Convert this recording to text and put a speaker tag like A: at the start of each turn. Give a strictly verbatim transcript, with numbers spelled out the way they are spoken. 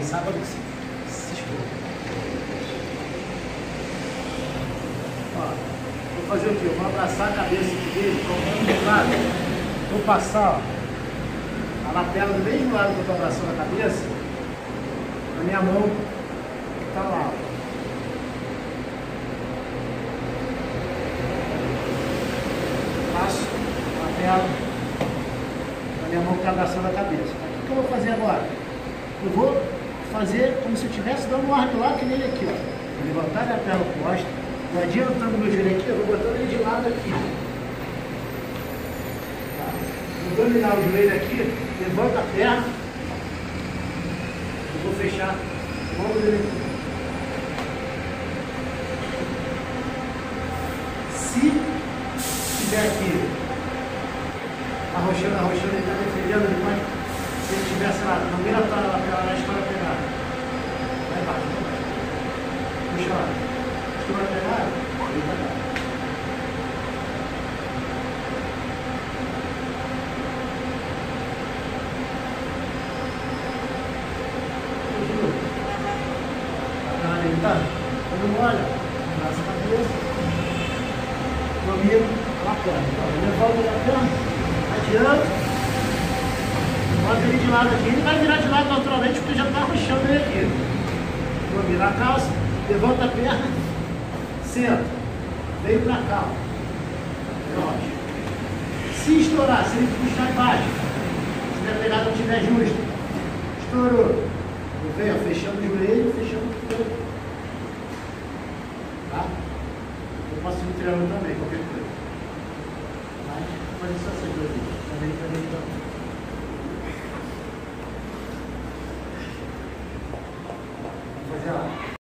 A: sábado que se, se expor. Ó, vou fazer o quê? Eu vou abraçar a cabeça dele, colocando de lado. Vou passar, ó, a lapela do mesmo lado que eu estou abraçando a cabeça, na minha mão que está lá. Ó. Passo a lapela na minha mão que está abraçando a cabeça. O que eu vou fazer agora? Eu vou fazer como se eu estivesse dando um ar de lado que nele aqui, ó. Vou levantar a minha perna oposta, vou adiantando meu joelho aqui, eu vou botando ele de lado aqui. Tá? Vou dominar o joelho aqui, levanta a perna, eu vou fechar o ombro dele aqui. Se estiver aqui arrochando, arrochando, ele está defendendo, ele pode, se ele estiver, sei lá, não vira para lá, na história pegar. Vai baixo, vai baixo. Puxa lá. História pegar, ele vai dar. A perna dele tá? Quando olha, abraça a cabeça, domina a perna. Levanta a perna, adianta. Bota ele de lado aqui, ele vai virar de lado naturalmente porque já está arrochando ele aqui. Vou virar a calça, levanta a perna, senta, veio para cá. Pronto. Se estourar, se ele puxar embaixo, se a pegada não estiver justa, estourou. Eu venho ó, fechando o joelho, fechando o corpo. Tá? Eu posso ir no triângulo também, qualquer coisa. Mas pode só ser dois aqui. Também, também, também. Yeah.